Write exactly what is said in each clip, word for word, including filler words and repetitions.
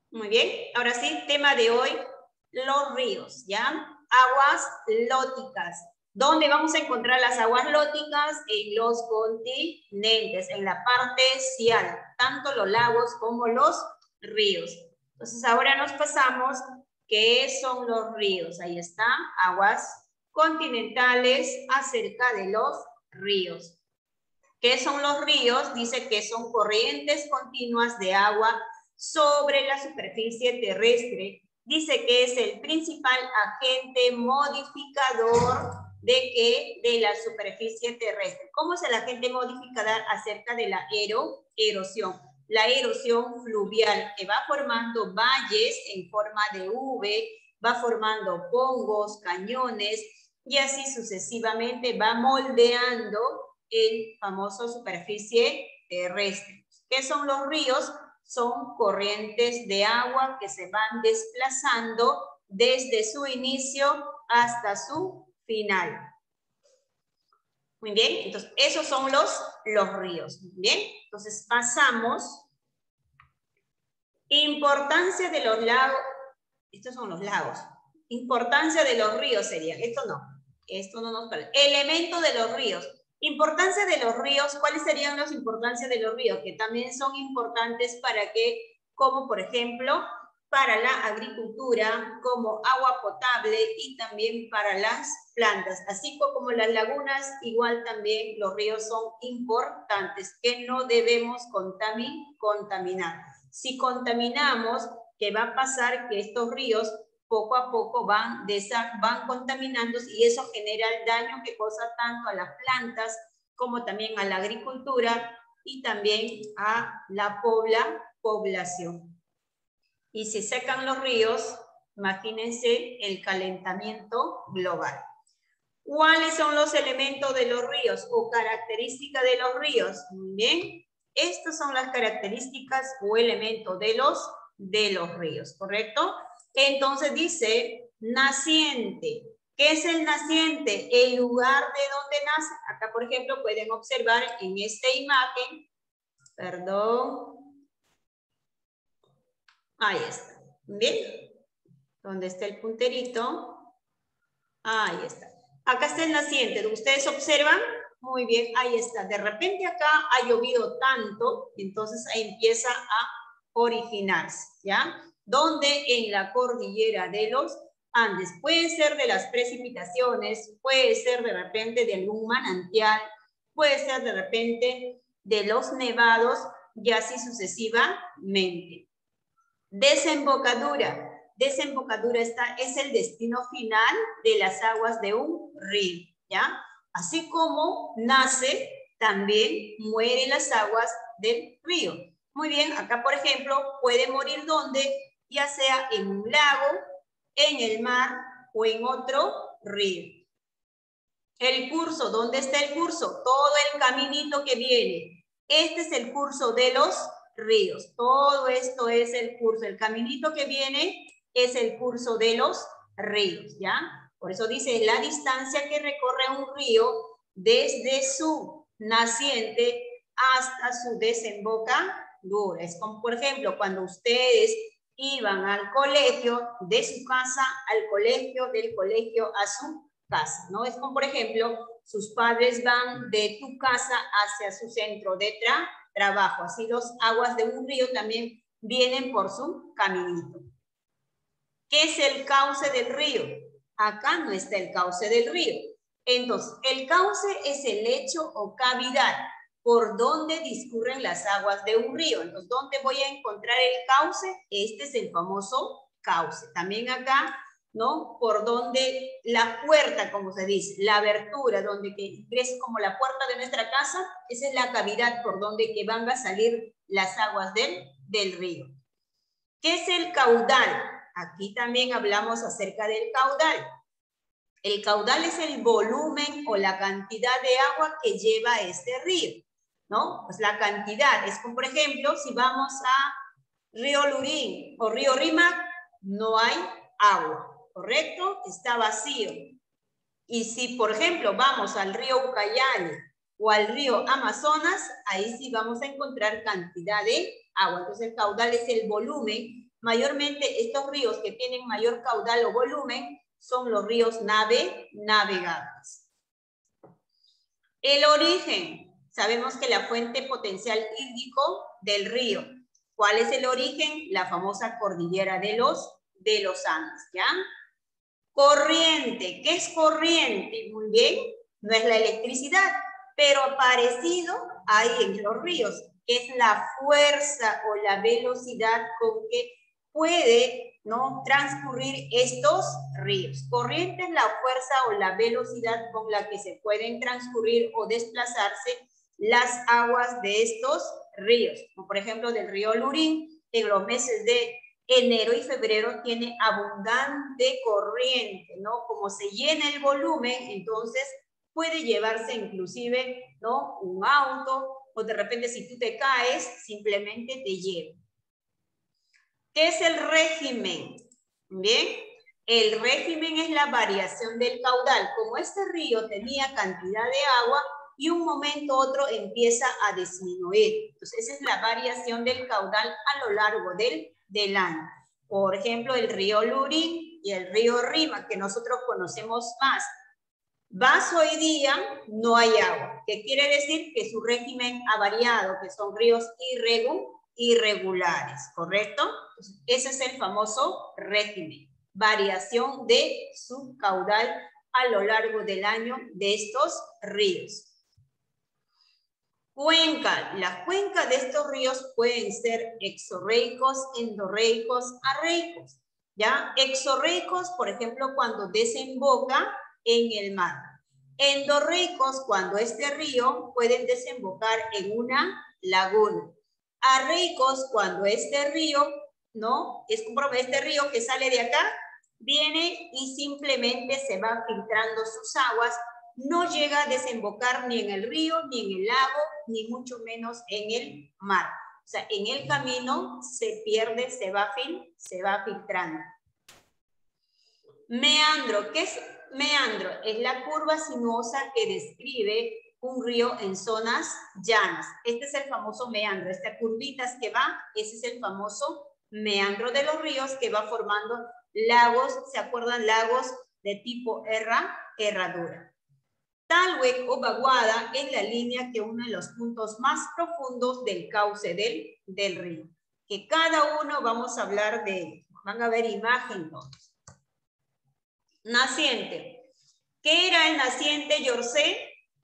Muy bien, ahora sí, tema de hoy, los ríos, ¿ya? Aguas lóticas. ¿Dónde vamos a encontrar las aguas lóticas? En los continentes, en la parte cial, tanto los lagos como los ríos. Entonces ahora nos pasamos, ¿qué son los ríos? Ahí está, aguas continentales acerca de los ríos. ¿Qué son los ríos? Dice que son corrientes continuas de agua sobre la superficie terrestre. Dice que es el principal agente modificador de que de la superficie terrestre. ¿Cómo es el agente modificador acerca de la ero, erosión? La erosión fluvial que va formando valles en forma de V, va formando pongos, cañones y así sucesivamente va moldeando el famoso superficie terrestre. ¿Qué son los ríos? Son corrientes de agua que se van desplazando desde su inicio hasta su final. Muy bien, entonces esos son los, los ríos. Muy bien, entonces pasamos. Importancia de los lagos. Estos son los lagos. Importancia de los ríos sería. Esto no. Esto no nos parece. Elemento de los ríos. Importancia de los ríos, ¿cuáles serían las importancias de los ríos? Que también son importantes para que, como por ejemplo, para la agricultura, como agua potable y también para las plantas. Así como las lagunas, igual también los ríos son importantes, que no debemos contaminar. Si contaminamos, ¿qué va a pasar? Que estos ríos poco a poco van, van contaminándose y eso genera el daño que causa tanto a las plantas como también a la agricultura y también a la pobla, población. Y si secan los ríos, imagínense el calentamiento global. ¿Cuáles son los elementos de los ríos o características de los ríos? Muy bien, estas son las características o elementos de los, de los ríos, ¿correcto? Entonces dice naciente. ¿Qué es el naciente? El lugar de donde nace. Acá, por ejemplo, pueden observar en esta imagen, perdón, ahí está, ¿bien? ¿Dónde está el punterito? Ahí está. Acá está el naciente. ¿Ustedes observan? Muy bien, ahí está. De repente acá ha llovido tanto, entonces ahí empieza a originarse, ¿ya? Donde en la cordillera de los Andes. Puede ser de las precipitaciones, puede ser de repente de algún manantial, puede ser de repente de los nevados y así sucesivamente. Desembocadura. Desembocadura está, es el destino final de las aguas de un río, ¿ya? Así como nace, también mueren las aguas del río. Muy bien, acá por ejemplo puede morir donde, ya sea en un lago, en el mar o en otro río. El curso, ¿dónde está el curso? Todo el caminito que viene. Este es el curso de los ríos. Todo esto es el curso. El caminito que viene es el curso de los ríos, ¿ya? Por eso dice la distancia que recorre un río desde su naciente hasta su desembocadura. Es como, por ejemplo, cuando ustedes iban al colegio, de su casa al colegio, del colegio a su casa, ¿no? Es como, por ejemplo, sus padres van de tu casa hacia su centro de tra trabajo. Así los aguas de un río también vienen por su caminito. ¿Qué es el cauce del río? Acá no está el cauce del río. Entonces, el cauce es el lecho o cavidad por donde discurren las aguas de un río. Entonces, ¿dónde voy a encontrar el cauce? Este es el famoso cauce. También acá, ¿no? Por donde la puerta, como se dice, la abertura, donde que ingresa como la puerta de nuestra casa, esa es la cavidad por donde que van a salir las aguas del, del río. ¿Qué es el caudal? Aquí también hablamos acerca del caudal. El caudal es el volumen o la cantidad de agua que lleva este río, ¿no? Pues la cantidad es como, por ejemplo, si vamos a Río Lurín o Río Rímac, no hay agua, ¿correcto? Está vacío. Y si, por ejemplo, vamos al río Ucayali o al río Amazonas, ahí sí vamos a encontrar cantidad de agua. Entonces, el caudal es el volumen Mayormente estos ríos que tienen mayor caudal o volumen son los ríos nave, navegables. El origen. Sabemos que la fuente potencial hídrico del río. ¿Cuál es el origen? La famosa cordillera de los, de los Andes, ¿ya? Corriente. ¿Qué es corriente? Muy bien, no es la electricidad, pero parecido hay en los ríos. Es la fuerza o la velocidad con que puede, ¿no?, transcurrir estos ríos. Corriente es la fuerza o la velocidad con la que se pueden transcurrir o desplazarse las aguas de estos ríos. Como por ejemplo del río Lurín, en los meses de enero y febrero tiene abundante corriente, ¿no? Como se llena el volumen, entonces puede llevarse inclusive, ¿no?, un auto, o de repente si tú te caes, simplemente te lleva. ¿Qué es el régimen? Bien, el régimen es la variación del caudal. Como este río tenía cantidad de agua y un momento u otro empieza a disminuir. Entonces, esa es la variación del caudal a lo largo del, del año. Por ejemplo, el río Lurín y el río Rima, que nosotros conocemos más. Vas hoy día, no hay agua. ¿Qué quiere decir? Que su régimen ha variado, que son ríos irregulares. irregulares, ¿correcto? Entonces, ese es el famoso régimen, variación de su caudal a lo largo del año de estos ríos. Cuenca, las cuencas de estos ríos pueden ser exorreicos, endorreicos, arreicos, ¿ya? Exorreicos, por ejemplo, cuando desemboca en el mar. Endorreicos, cuando este río puede desembocar en una laguna. Arreicos, cuando este río, ¿no? Es como este río que sale de acá, viene y simplemente se va filtrando sus aguas, no llega a desembocar ni en el río, ni en el lago, ni mucho menos en el mar. O sea, en el camino se pierde, se va, fil, se va filtrando. Meandro, ¿qué es meandro? Es la curva sinuosa que describe un río en zonas llanas. Este es el famoso meandro. Estas curvitas que va, ese es el famoso meandro de los ríos que va formando lagos, ¿se acuerdan? Lagos de tipo herra, herradura. Talweg o vaguada es la línea que une los puntos más profundos del cauce del, del río. Que cada uno vamos a hablar de, van a ver imagen todos. Naciente. ¿Qué era el naciente, Yorcé?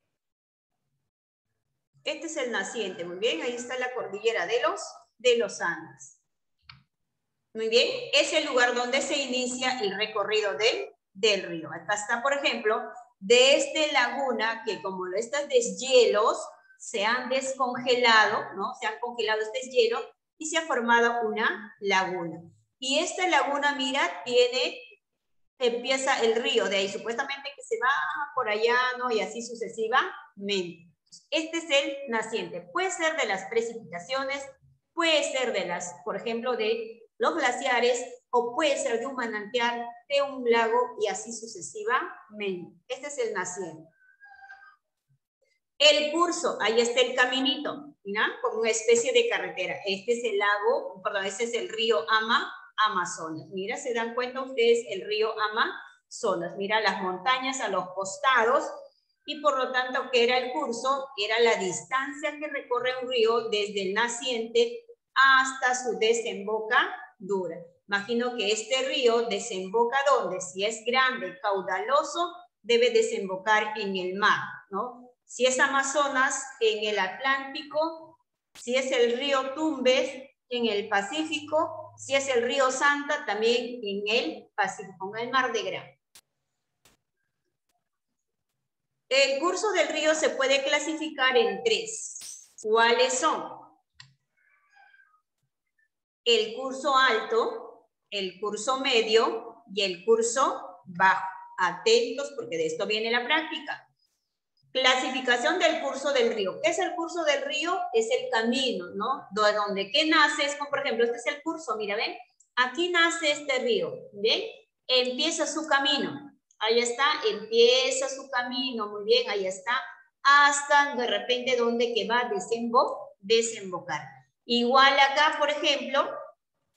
Este es el naciente, muy bien, ahí está la cordillera de los, de los Andes. Muy bien, es el lugar donde se inicia el recorrido del, del río. Acá está, por ejemplo, de esta laguna que como estos deshielos se han descongelado, ¿no? Se han congelado este deshielo y se ha formado una laguna. Y esta laguna, mira, tiene, empieza el río, de ahí supuestamente que se va por allá, ¿no? Y así sucesivamente. Este es el naciente. Puede ser de las precipitaciones, puede ser de las, por ejemplo, de los glaciares, o puede ser de un manantial, de un lago, y así sucesivamente. Este es el naciente. El curso, ahí está el caminito, ¿no? Como una especie de carretera. Este es el lago, perdón, este es el río Ama, Amazonas. Mira, ¿se dan cuenta ustedes el río Amazonas? Mira las montañas a los costados, y por lo tanto, ¿qué era el curso? Era la distancia que recorre un río desde el naciente hasta su desembocadura. Imagino que este río desemboca donde, si es grande, caudaloso, debe desembocar en el mar, ¿no? Si es Amazonas, en el Atlántico, si es el río Tumbes, en el Pacífico, si es el río Santa, también en el Pacífico, en el Mar de Gran. El curso del río se puede clasificar en tres. ¿Cuáles son? El curso alto, el curso medio y el curso bajo. Atentos porque de esto viene la práctica. Clasificación del curso del río. ¿Qué es el curso del río? Es el camino, ¿no? De donde ¿qué nace? Es como, por ejemplo, este es el curso, mira, ¿ven? Aquí nace este río, ¿ven? Empieza su camino. Ahí está, empieza su camino, muy bien, ahí está, hasta de repente donde que va a desembo desembocar. Igual acá, por ejemplo,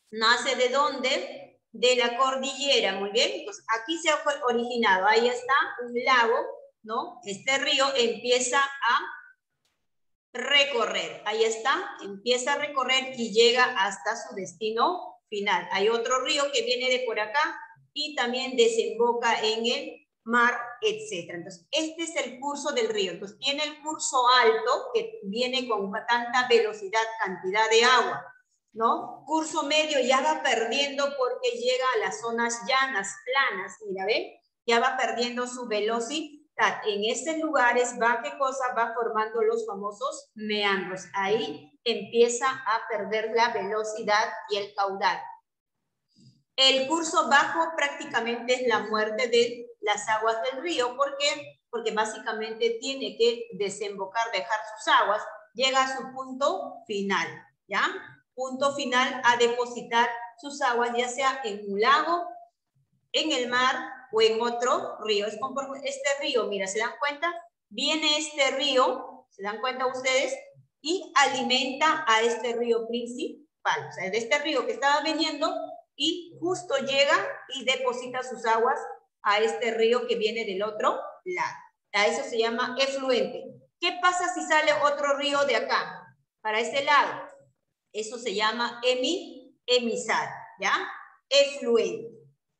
¿Nace de dónde? De la cordillera, muy bien. Entonces, aquí se ha originado, ahí está un lago, ¿no? Este río empieza a recorrer, ahí está, empieza a recorrer y llega hasta su destino final. Hay otro río que viene de por acá y también desemboca en el mar, etcétera. Entonces, este es el curso del río. Entonces, tiene el curso alto, que viene con tanta velocidad, cantidad de agua, ¿no? Curso medio ya va perdiendo porque llega a las zonas llanas, planas, mira, ¿ven? Ya va perdiendo su velocidad. En estos lugares va, ¿qué cosa? Va formando los famosos meandros. Ahí empieza a perder la velocidad y el caudal. El curso bajo prácticamente es la muerte de las aguas del río. ¿Por qué? Porque básicamente tiene que desembocar, dejar sus aguas, llega a su punto final, ¿ya? Punto final a depositar sus aguas, ya sea en un lago, en el mar o en otro río. Es como este río, mira, ¿se dan cuenta? Viene este río, ¿se dan cuenta ustedes? Y alimenta a este río principal. O sea, de este río que estaba viniendo y justo llega y deposita sus aguas a este río que viene del otro lado. A eso se llama efluente. ¿Qué pasa si sale otro río de acá, para este lado? Eso se llama emi, emisar, ¿ya? Efluente.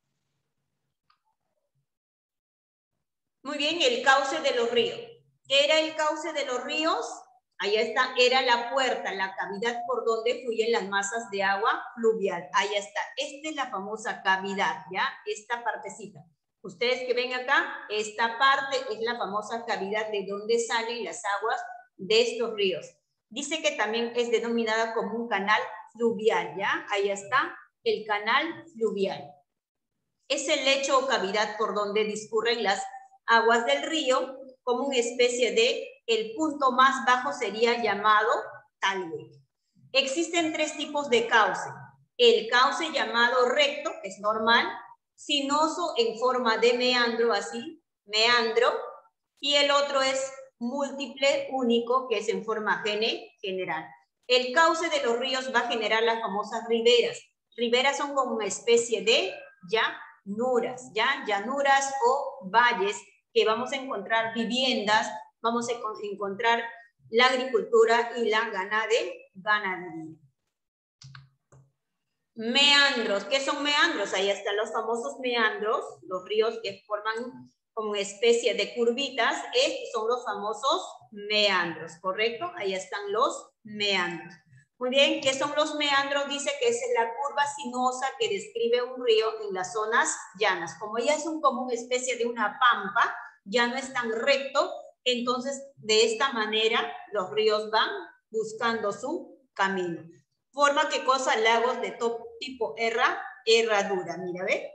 Muy bien, el cauce de los ríos. ¿Qué era el cauce de los ríos? Ahí está, era la puerta, la cavidad por donde fluyen las masas de agua fluvial. Ahí está. Esta es la famosa cavidad, ¿ya? Esta partecita. Ustedes que ven acá, esta parte es la famosa cavidad de donde salen las aguas de estos ríos. Dice que también es denominada como un canal fluvial, ¿ya? Ahí está, el canal fluvial. Es el lecho o cavidad por donde discurren las aguas del río, como una especie de, el punto más bajo sería llamado talweg. Existen tres tipos de cauce. El cauce llamado recto, es normal, sinuoso en forma de meandro, así, meandro, y el otro es múltiple, único, que es en forma gene, general. El cauce de los ríos va a generar las famosas riberas. Riberas son como una especie de llanuras, ¿ya? Llanuras o valles que vamos a encontrar viviendas, vamos a encontrar la agricultura y la ganadería. Meandros, ¿qué son meandros? Ahí están los famosos meandros, los ríos que forman como una especie de curvitas, estos son los famosos meandros, ¿correcto? Ahí están los meandros. Muy bien, ¿qué son los meandros? Dice que es la curva sinuosa que describe un río en las zonas llanas. Como ya es un, como una especie de una pampa, ya no es tan recto, entonces de esta manera los ríos van buscando su camino. Forma que cosa lagos de top, tipo erra, herradura. Mira, ¿ve?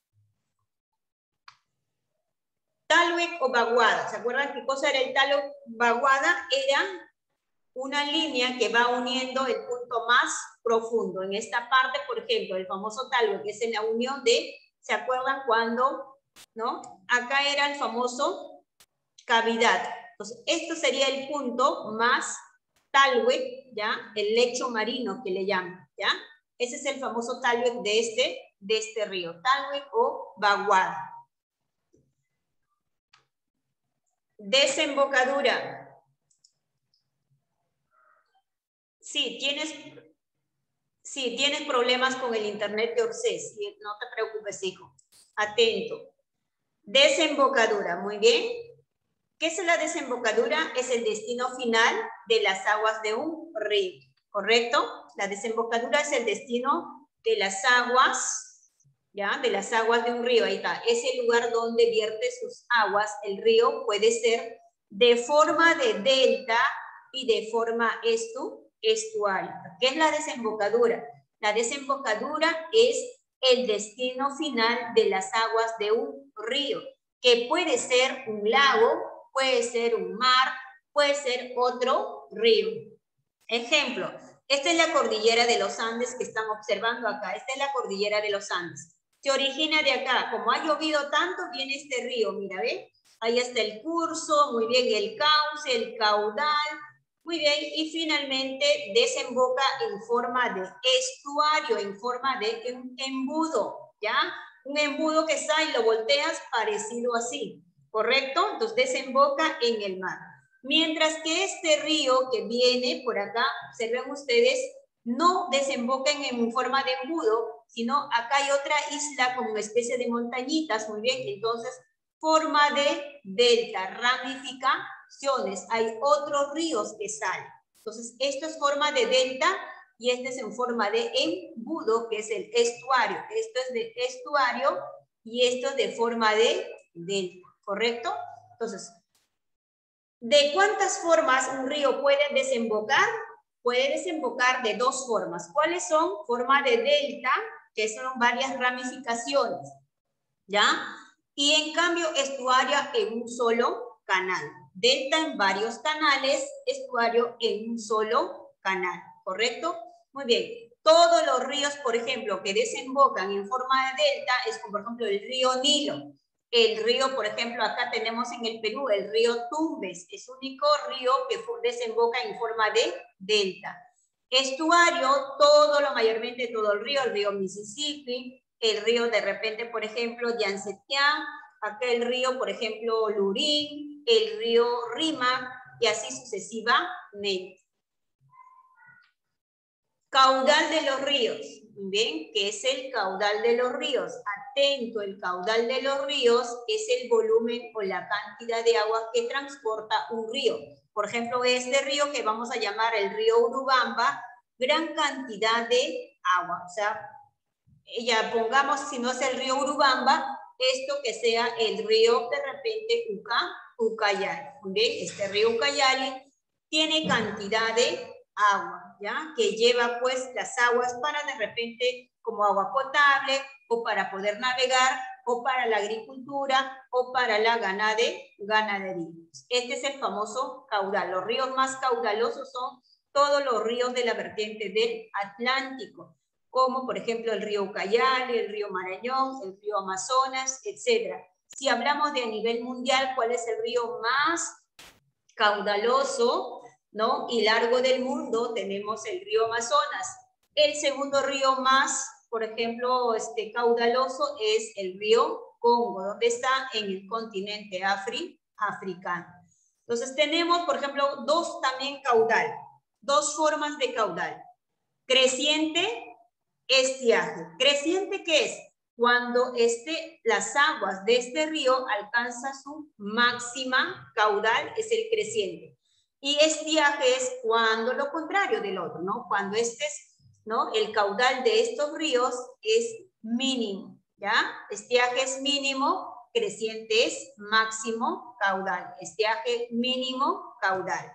Talweg o vaguada. ¿Se acuerdan qué cosa era el talweg? Vaguada era una línea que va uniendo el punto más profundo. En esta parte, por ejemplo, el famoso talweg, que es en la unión de, ¿se acuerdan cuando, no? Acá era el famoso cavidad. Entonces, esto sería el punto más talweg, ¿ya? El lecho marino que le llaman, ¿ya? Ese es el famoso talweg de este, de este río, talweg o vaguada. Desembocadura. Sí, tienes, sí, tienes problemas con el internet de Orsés, ¿sí? No te preocupes, hijo. Atento. Desembocadura, muy bien. ¿Qué es la desembocadura? Es el destino final de las aguas de un río, ¿correcto? La desembocadura es el destino de las aguas, ¿ya? De las aguas de un río, ahí está. Es el lugar donde vierte sus aguas. El río puede ser de forma de delta y de forma estu, estuario. ¿Qué es la desembocadura? La desembocadura es el destino final de las aguas de un río, que puede ser un lago, puede ser un mar, puede ser otro río. Ejemplo, esta es la cordillera de los Andes que están observando acá. Esta es la cordillera de los Andes. Se origina de acá. Como ha llovido tanto, viene este río. Mira, ¿ve? Ahí está el curso, muy bien, el cauce, el caudal. Muy bien, y finalmente desemboca en forma de estuario, en forma de un embudo, ¿ya? Un embudo que está y lo volteas parecido así, ¿correcto? Entonces desemboca en el mar. Mientras que este río que viene por acá, observen ustedes, no desembocan en forma de embudo, sino acá hay otra isla como una especie de montañitas, muy bien, entonces forma de delta, ramificaciones, hay otros ríos que salen. Entonces esto es forma de delta y este es en forma de embudo, que es el estuario. Esto es de estuario y esto es de forma de delta, ¿correcto? Entonces, ¿de cuántas formas un río puede desembocar? Puede desembocar de dos formas. ¿Cuáles son? Forma de delta, que son varias ramificaciones, ¿ya? Y en cambio, estuario en un solo canal. Delta en varios canales, estuario en un solo canal, ¿correcto? Muy bien. Todos los ríos, por ejemplo, que desembocan en forma de delta, es como por ejemplo el río Nilo. El río, por ejemplo, acá tenemos en el Perú, el río Tumbes, es el único río que desemboca en forma de delta. Estuario, todo lo mayormente todo el río, el río Mississippi, el río de repente, por ejemplo, Yancetián, acá el río, por ejemplo, Lurín, el río Rímac, y así sucesivamente. Caudal de los ríos, ¿bien? ¿Qué es el caudal de los ríos? Atento, el caudal de los ríos es el volumen o la cantidad de agua que transporta un río. Por ejemplo, este río que vamos a llamar el río Urubamba, gran cantidad de agua. O sea, ya pongamos, si no es el río Urubamba, esto que sea el río de repente Uca, Ucayali. ¿Bien? Este río Ucayali tiene cantidad de agua, ¿ya? Que lleva pues las aguas para de repente como agua potable o para poder navegar o para la agricultura o para la ganade, ganadería. Este es el famoso caudal. Los ríos más caudalosos son todos los ríos de la vertiente del Atlántico, como por ejemplo el río Ucayali, el río Marañón, el río Amazonas, etcétera. Si hablamos de a nivel mundial, ¿cuál es el río más caudaloso, ¿no? y largo del mundo? Tenemos el río Amazonas. El segundo río más, por ejemplo, este, caudaloso es el río Congo, donde está en el continente afri, africano. Entonces tenemos, por ejemplo, dos también caudal, dos formas de caudal. Creciente, estiaje. Creciente, ¿qué es? Cuando este, las aguas de este río alcanzan su máxima caudal, es el creciente. Y estiaje es cuando lo contrario del otro, ¿no? Cuando este es, ¿no? el caudal de estos ríos es mínimo, ¿ya? Estiaje es mínimo, creciente es máximo caudal. Estiaje mínimo caudal.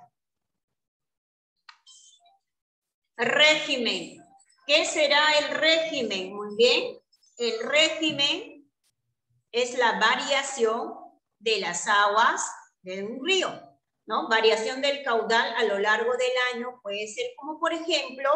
Régimen. ¿Qué será el régimen? Muy bien. El régimen es la variación de las aguas de un río, ¿no? Variación del caudal a lo largo del año puede ser como, por ejemplo,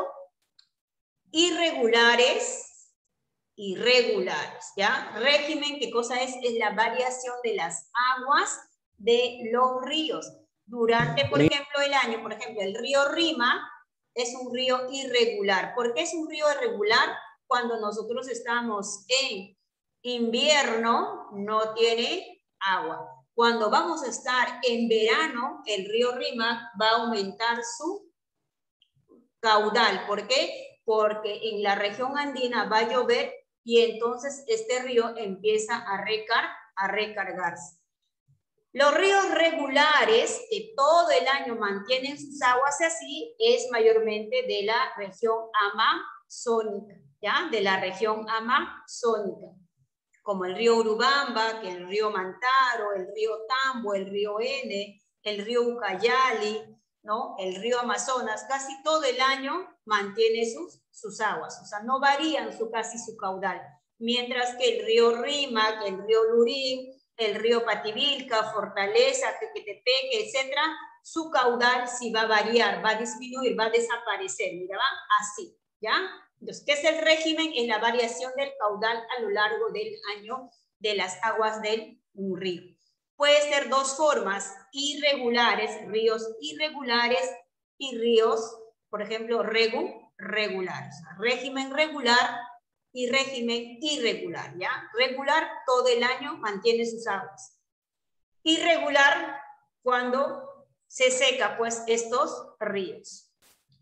irregulares, irregulares, ¿ya? Régimen, ¿qué cosa es? Es la variación de las aguas de los ríos. Durante, por ejemplo, el año, por ejemplo, el río Rímac es un río irregular. ¿Por qué es un río irregular? Cuando nosotros estamos en invierno, no tiene agua. Cuando vamos a estar en verano, el río Rímac va a aumentar su caudal. ¿Por qué? Porque en la región andina va a llover y entonces este río empieza a, recar a recargarse. Los ríos regulares, que todo el año mantienen sus aguas así, es mayormente de la región amazónica, ¿ya? De la región amazónica, como el río Urubamba, que el río Mantaro, el río Tambo, el río Ene, el río Ucayali, ¿no? El río Amazonas, casi todo el año mantiene sus, sus aguas, o sea, no varían su, casi su caudal, mientras que el río Rímac, el río Lurín, el río Pativilca, Fortaleza, Tequetepeque, etcétera, su caudal sí va a variar, va a disminuir, va a desaparecer, mira, va así, ¿ya? Entonces, ¿qué es el régimen? Es la variación del caudal a lo largo del año de las aguas del río. Puede ser dos formas, irregulares, ríos irregulares y ríos, por ejemplo, regu, regulares. Régimen regular y régimen irregular, ¿ya? Regular todo el año mantiene sus aguas. Irregular cuando se seca, pues, estos ríos.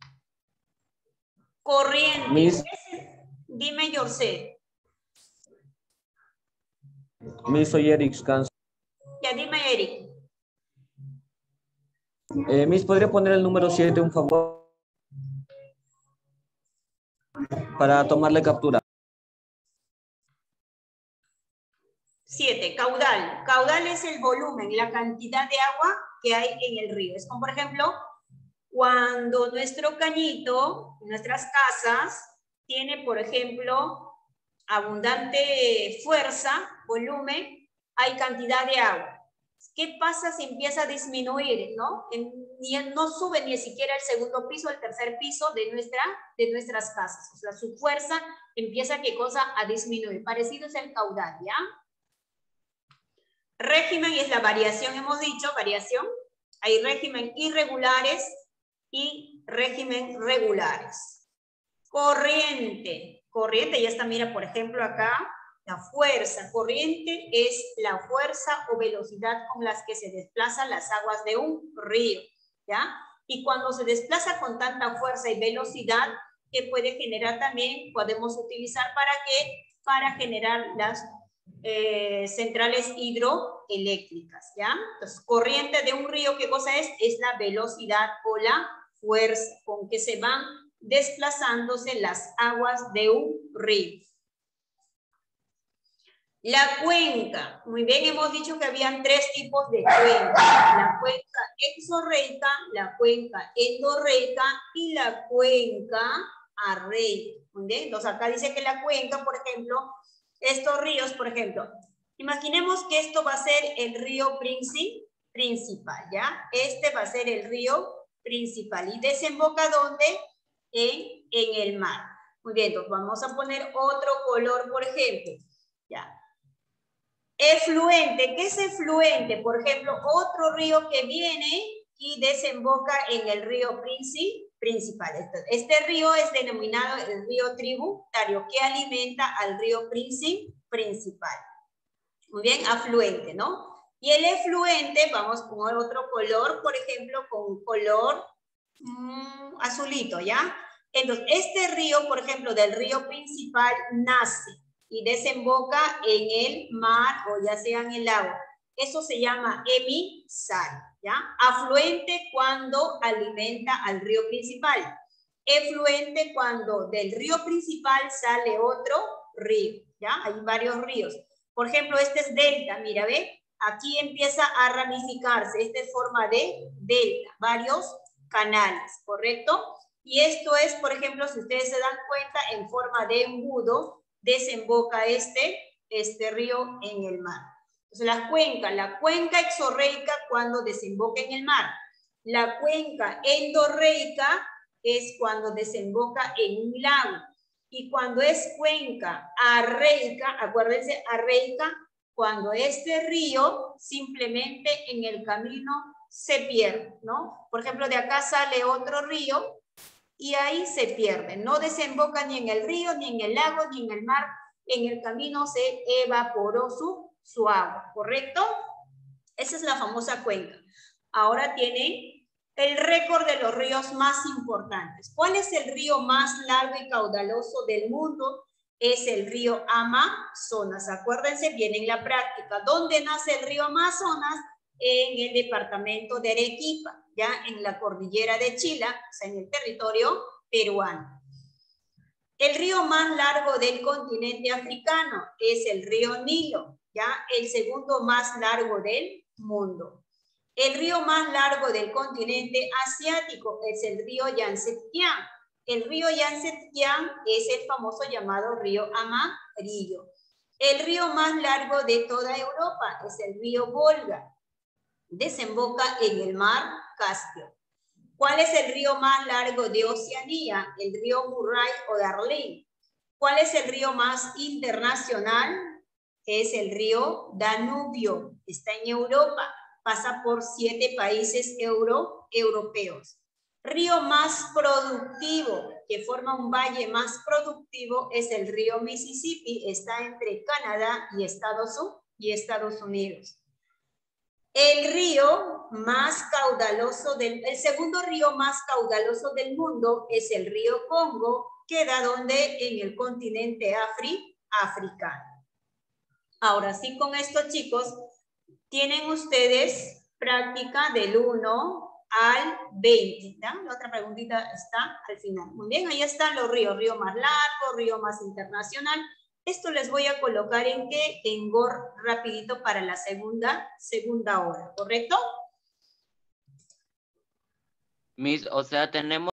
Corriente. Miss, Dime, Yorcé. Miss, soy Eric Cans. Ya, dime, Eric. Eh, Miss, ¿podría poner el número siete, un favor? Para tomarle captura. Siete, caudal. Caudal es el volumen, la cantidad de agua que hay en el río. Es como, por ejemplo, cuando nuestro cañito, nuestras casas, tiene, por ejemplo, abundante fuerza, volumen, hay cantidad de agua. ¿Qué pasa si empieza a disminuir, no? En, ni, no sube ni siquiera el segundo piso, el tercer piso de, nuestra, de nuestras casas. O sea, su fuerza empieza, ¿qué cosa? A disminuir. Parecido es el caudal, ¿ya? Régimen es la variación, hemos dicho, variación. Hay régimen irregulares y régimen regulares. Corriente. Corriente, ya está, mira, por ejemplo, acá, la fuerza. Corriente es la fuerza o velocidad con las que se desplazan las aguas de un río, ¿ya? Y cuando se desplaza con tanta fuerza y velocidad, que puede generar también, podemos utilizar para qué? Para generar las eh, centrales hidroeléctricas, ¿ya? Entonces, corriente de un río, ¿qué cosa es? Es la velocidad o la fuerza con que se van desplazándose las aguas de un río. La cuenca. Muy bien, hemos dicho que habían tres tipos de cuenca. La cuenca exorreica, la cuenca endorreica y la cuenca arreica. Muy bien, entonces acá dice que la cuenca, por ejemplo, estos ríos, por ejemplo, imaginemos que esto va a ser el río principal, ¿ya? Este va a ser el río principal. ¿Y desemboca dónde? En, en el mar. Muy bien, entonces vamos a poner otro color, por ejemplo. ¿Ya? Efluente. ¿Qué es efluente? Por ejemplo, otro río que viene y desemboca en el río principal. Este río es denominado el río tributario, que alimenta al río principal. Muy bien, afluente, ¿no? Y el efluente, vamos con otro color, por ejemplo, con color mmm, azulito, ¿ya? Entonces, este río, por ejemplo, del río principal nace y desemboca en el mar o ya sea en el agua. Eso se llama emisal, ¿ya? Afluente cuando alimenta al río principal. Efluente cuando del río principal sale otro río, ¿ya? Hay varios ríos. Por ejemplo, este es delta, mira, ¿ve? Aquí empieza a ramificarse, esta es forma de delta, varios canales, ¿correcto? Y esto es, por ejemplo, si ustedes se dan cuenta, en forma de embudo, desemboca este, este río en el mar. Entonces, la cuenca, la cuenca exorreica cuando desemboca en el mar. La cuenca endorreica es cuando desemboca en un lago. Y cuando es cuenca arreica, acuérdense, arreica, cuando este río simplemente en el camino se pierde, ¿no? Por ejemplo, de acá sale otro río y ahí se pierde. No desemboca ni en el río, ni en el lago, ni en el mar. En el camino se evaporó su, su agua, ¿correcto? Esa es la famosa cuenca. Ahora tiene el récord de los ríos más importantes. ¿Cuál es el río más largo y caudaloso del mundo? Es el río Amazonas. Acuérdense bien en la práctica. ¿Dónde nace el río Amazonas? En el departamento de Arequipa, ya en la cordillera de Chile, o sea, en el territorio peruano. El río más largo del continente africano es el río Nilo, ya el segundo más largo del mundo. El río más largo del continente asiático es el río Yangtze-Kiang. El río Yangtze-Kiang es el famoso llamado río Amarillo. El río más largo de toda Europa es el río Volga. Desemboca en el mar Caspio. ¿Cuál es el río más largo de Oceanía? El río Murray o Darling. ¿Cuál es el río más internacional? Es el río Danubio. Está en Europa. Pasa por siete países euro, europeos. río más productivo, que forma un valle más productivo, es el río Mississippi, está entre Canadá y Estados, y Estados Unidos. El río más caudaloso, del, el segundo río más caudaloso del mundo es el río Congo, queda donde en el continente Afri, africano. Ahora sí, con esto, chicos, tienen ustedes práctica del uno al veinte. ¿Ya? La otra preguntita está al final. Muy bien, ahí están los ríos. Río más largo, río más internacional. Esto les voy a colocar en qué, en Word rapidito para la segunda, segunda hora, ¿correcto? Miss, o sea, tenemos